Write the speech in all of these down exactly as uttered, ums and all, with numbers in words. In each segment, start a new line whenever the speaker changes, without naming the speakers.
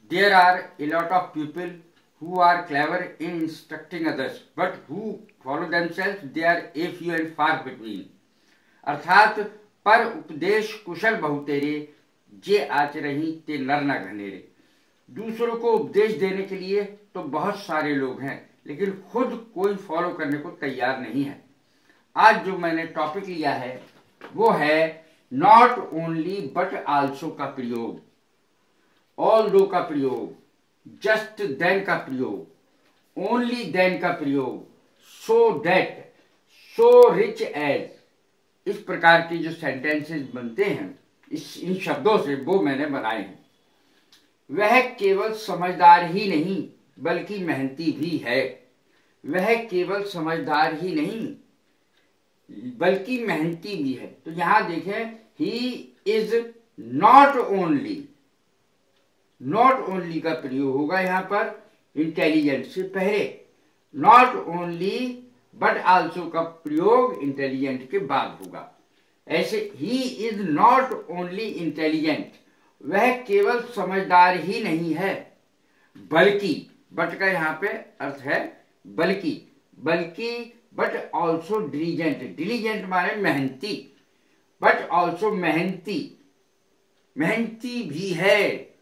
There are a lot of people who are clever in instructing others, but who follow themselves, they are a few and far between. अर्थात पर उपदेश कुशल बहुतेरे, जे आचरहि ते नर न घनेरे। दूसरों को उपदेश देने के लिए तो बहुत सारे लोग हैं, लेकिन खुद कोई फॉलो करने को तैयार नहीं है। आज जो मैंने टॉपिक लिया है वो है नॉट ओनली बट आल्सो का प्रयोग, ऑल दो का प्रयोग, जस्ट देन का प्रयोग, ओनली देन का प्रयोग, so that, so rich as, इस प्रकार के जो सेंटेंसेस बनते हैं इस इन शब्दों से वो मैंने बनाए हैं। वह केवल समझदार ही नहीं बल्कि मेहनती भी है। वह केवल समझदार ही नहीं बल्कि मेहनती भी है। तो यहां देखें, he is not only, not only का प्रयोग होगा यहां पर इंटेलिजेंट से पहले, नॉट ओनली बट आल्सो का प्रयोग इंटेलिजेंट के बाद होगा। ऐसे he is not only intelligent, वह केवल समझदार ही नहीं है बल्कि, बट का यहां पे अर्थ है बल्कि, बल्कि बट ऑल्सो डिलीजेंट, डिलीजेंट माने मेहनती, बट ऑल्सो मेहनती, मेहनती भी है।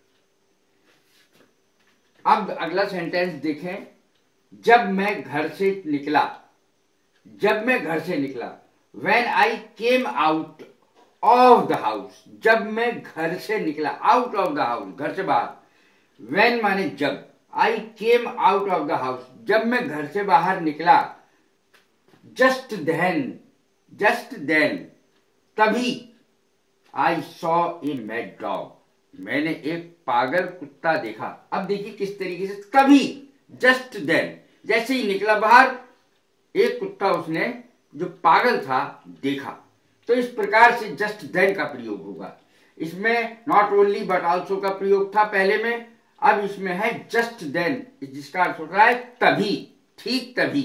अब अगला सेंटेंस देखें, जब मैं घर से निकला, जब मैं घर से निकला, When I came out of the house, जब मैं घर से निकला, out of the house, घर से बाहर, when माने जब, I came out of the house, जब मैं घर से बाहर निकला, just then, just then, तभी, I saw a mad dog, मैंने एक पागल कुत्ता देखा। अब देखिए किस तरीके से, तभी, just then, जैसे ही निकला बाहर, एक कुत्ता उसने जो पागल था देखा। तो इस प्रकार से जस्ट देन का प्रयोग होगा। इसमें नॉट ओनली बट आल्सो का प्रयोग था पहले में, अब इसमें है जस्ट देन, जिसका अर्थ होता है तभी, ठीक तभी।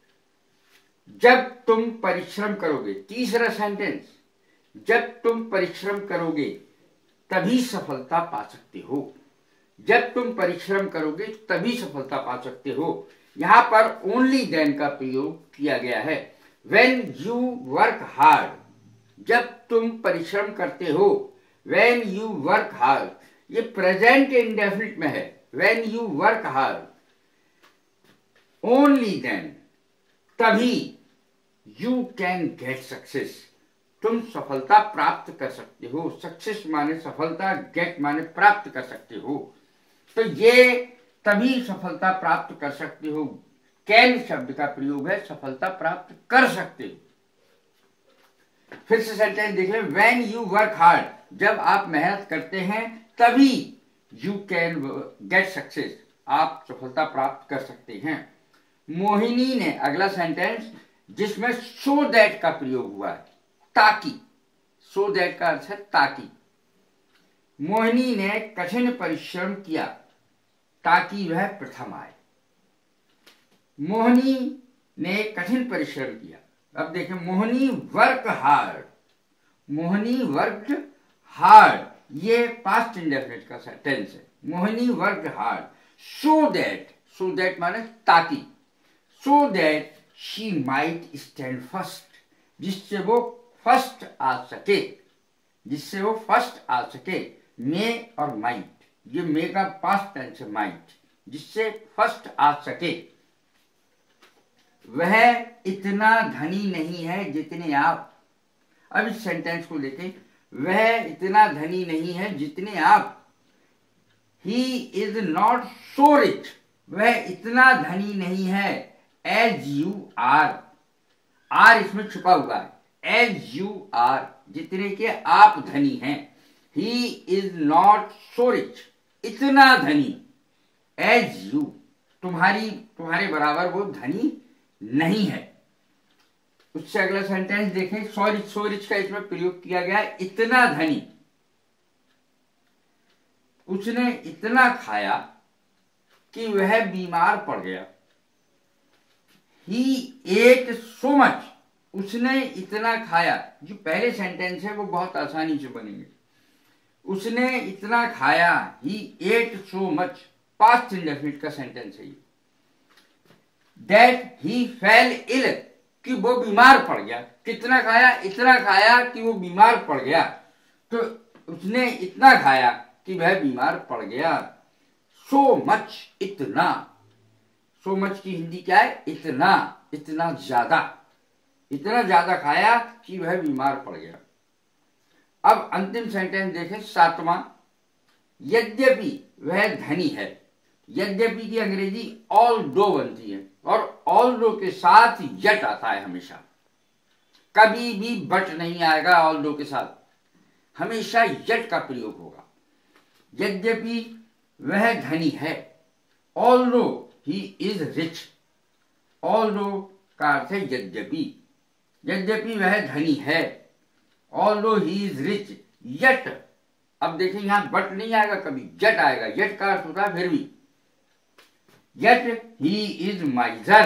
जब तुम परिश्रम करोगे, तीसरा सेंटेंस, जब तुम परिश्रम करोगे तभी सफलता पा सकते हो। जब तुम परिश्रम करोगे तभी सफलता पा सकते हो। यहां पर ओनली देन का प्रयोग किया गया है। When you work hard, जब तुम परिश्रम करते हो, when you work hard, ये प्रेजेंट इंडेफिनिट में है, when you work hard, only then, तभी, you can get success, तुम सफलता प्राप्त कर सकते हो। सक्सेस माने सफलता, गेट माने प्राप्त कर सकते हो। तो ये तभी सफलता प्राप्त कर सकते हो, कैन शब्द का प्रयोग है, सफलता प्राप्त कर सकते हो। फिर से सेंटेंस देख लें, व्हेन यू वर्क हार्ड, जब आप मेहनत करते हैं तभी यू कैन गेट सक्सेस, आप सफलता प्राप्त कर सकते हैं। मोहिनी ने, अगला सेंटेंस जिसमें सो दैट का प्रयोग हुआ है, ताकि, सो दैट का अर्थ है ताकि। मोहिनी ने कठिन परिश्रम किया ताकि वह प्रथम आए। मोहिनी ने कठिन परिश्रम किया। अब देखें, Mohini work hard, Mohini work hard, ये पास्ट इंडेफिनिट का सेंटेंस है। Mohini work hard so that, so that माने ताकि, so that she might stand first, जिससे वो फर्स्ट आ सके, जिससे वो फर्स्ट आ सके। मे और माइट, ये मे का पास्ट टेंस है, माइट, जिससे फर्स्ट आ सके। वह इतना धनी नहीं है जितने आप, अब इस सेंटेंस को देखें, वह इतना धनी नहीं है जितने आप, he is not so rich, वह इतना धनी नहीं है एज यू आर, आर इसमें छुपा हुआ है, एज यू आर, जितने के आप धनी हैं। He is not so rich, इतना धनी, एज यू, तुम्हारी, तुम्हारे बराबर वो धनी नहीं है। उससे अगला सेंटेंस देखें, सो रिच, सो रिच का इसमें प्रयोग किया गया है, इतना धनी, उसने इतना खाया कि वह बीमार पड़ गया। ही एट सो मच, उसने इतना खाया। जो पहले सेंटेंस है वो बहुत आसानी से बनेंगे। उसने इतना खाया, he ate so much, past indefinite का सेंटेंस है ये। दैट ही फेल इल, कि वो बीमार पड़ गया। कितना खाया? इतना खाया कि वो बीमार पड़ गया। तो उसने इतना खाया कि वह बीमार पड़ गया। सो मच, इतना। सो मच की हिंदी क्या है? इतना, इतना ज्यादा। इतना ज्यादा खाया कि वह बीमार पड़ गया। अब अंतिम सेंटेंस देखें, सातवां। यद्यपि वह धनी है। यद्यपि की अंग्रेजी ऑल दो बनती है, और ऑल दो के साथ यट आता है हमेशा। कभी भी बट नहीं आएगा ऑल दो के साथ, हमेशा यट का प्रयोग होगा। यद्यपि वह धनी है, although he is rich. Although का अर्थ है यद्यपि। यद्यपि वह धनी है, although he is rich, yet. अब देखिए यहां बट नहीं आएगा, कभी यट आएगा। यट का अर्थ होता है फिर भी। यट ही इज माइजर,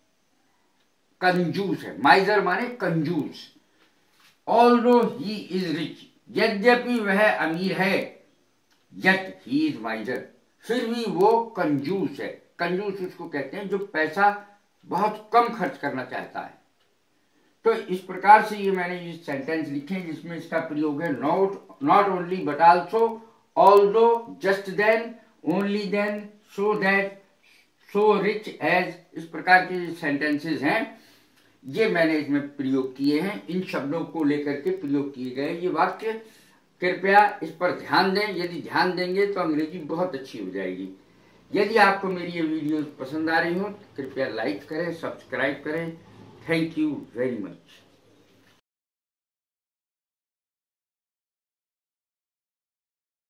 कंजूस है। माइजर माने कंजूस। ऑल्दो ही इज रिच, यद्यपि वह अमीर है, यट ही इज माइजर, फिर भी वो कंजूस है। कंजूस उसको कहते हैं जो पैसा बहुत कम खर्च करना चाहता है। तो इस प्रकार से ये मैंने ये सेंटेंस लिखे जिसमें इसका प्रयोग है not not only but also, although, just then, only then, so that, so rich as. इस प्रकार के सेंटेंसेस हैं, ये मैंने इसमें प्रयोग किए हैं। इन शब्दों को लेकर के प्रयोग किए गए ये वाक्य। कृपया इस पर ध्यान दें। यदि ध्यान देंगे तो अंग्रेजी बहुत अच्छी हो जाएगी। यदि आपको मेरी ये वीडियो पसंद आ रही हो तो कृपया लाइक करें, सब्सक्राइब करें। Thank you very much.